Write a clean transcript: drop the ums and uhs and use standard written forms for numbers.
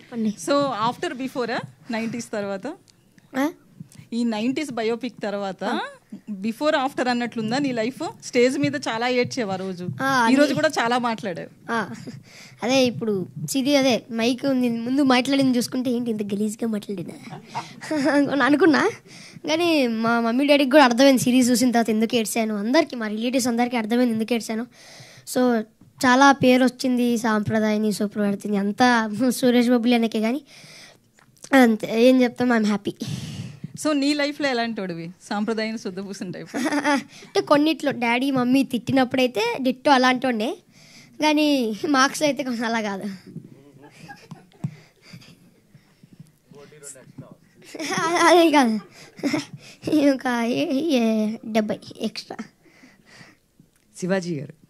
చెప్పండి. So after బిఫోరా 90s తర్వాత, ఈ 90s బయోపిక్ తర్వాత బిఫోర్ ఆఫ్టర్ అన్నట్లుందా నీ లైఫ్? స్టేజ్ మీద చాలా ఏడ్చేవా రోజు? ఈ రోజు కూడా చాలా మాట్లాడావు. అదే ఇప్పుడు అదే మైక్ ముందు మాట్లాడింది చూసుకుంటే ఏంటి ఇంత గలీజ్గా మాట్లాడినా అనుకున్నా. కానీ మా మమ్మీ డాడీకి కూడా అర్థమైంది సిరీస్ చూసిన తర్వాత ఎందుకు ఏడ్చాను, అందరికీ మా రిలేటివ్స్ అందరికీ అర్థమైంది ఎందుకు ఏడ్చాను. సో చాలా పేరు వచ్చింది సాంప్రదాయని సుప్రవర్తిని అంతా సురేష్ బాబులు అనేకే. కానీ అంతే ఏం చెప్తాం, ఐఎమ్ హ్యాపీ. సో నీ లైఫ్లో ఎలాంటి వాడివి? సాంప్రదాయం శుద్ధపూసిన టైప్ అంటే కొన్నిట్లో డాడీ మమ్మీ తిట్టినప్పుడైతే డిట్టో అలాంటి ఉండే, కానీ మార్క్స్ అయితే కొంచెం అలా కాదు. అదే కాదు, ఒక 70 ఎక్స్ట్రా. శివాజీ గారు